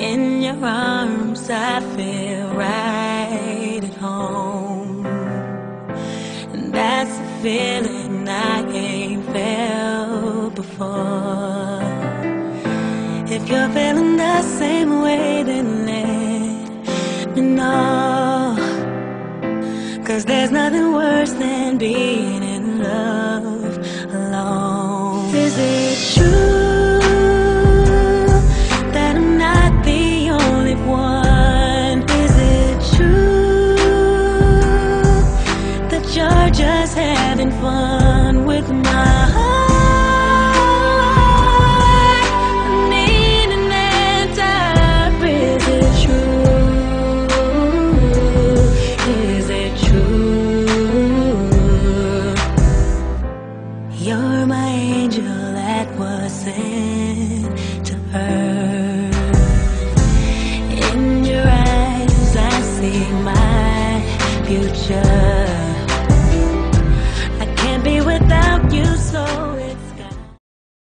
In your arms I feel right at home, and that's a feeling I ain't felt before. If you're feeling the same way, then let me know, 'cause there's nothing worse than being in love alone. Is it true that I'm not the only one? Is it true that you're just having fun with my heart? I need an answer. Is it true? Is it true? You're my angel that was sent to earth. In your eyes I see my future.